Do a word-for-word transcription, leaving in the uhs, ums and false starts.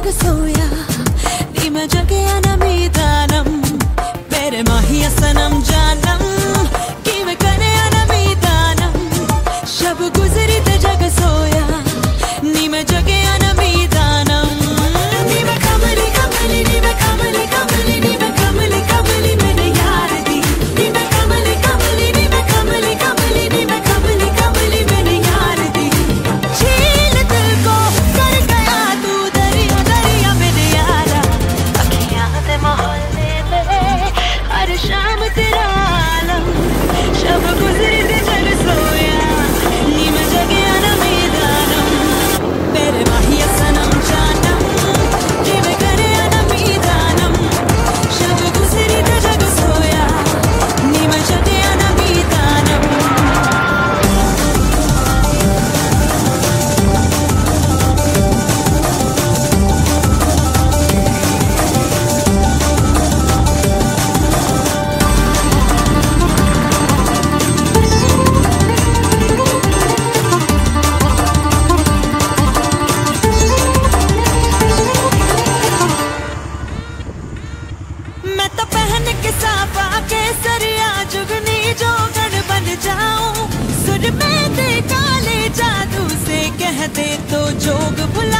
जग सोया नी मैं जगे अनमीदानम मेरे माहिया सनम जानम कि मैं करे अनमीदानम शब गुजरी ते जग सोया नी मैं जगे अनमीदानम नी मैं कमली कमली नी मैं कमली कमली नी मैं कमली कमली मेरे यार दी नी मैं कमली कमली नी मैं कमली कमली नी मैं कमली कमली मेरे यार दी झील दिल को कर गया तू दरिया दरिया मेरे यारा अखियां दे मोहल्ले में हर शाम तेरा आलम शब गुजरी ते जग सोया नी मैं जगे अनमीदानम मेरे माहिया सनम जानम कि मैं करे अनमीदानम शब गुजरी ते जग सोया नी मैं जगे अनमीदानम मैं तो पहन के साफा के सरिया जुगनी जोगन बन जाऊं सुर में दे काले जादू से कह दे तो जोग भुला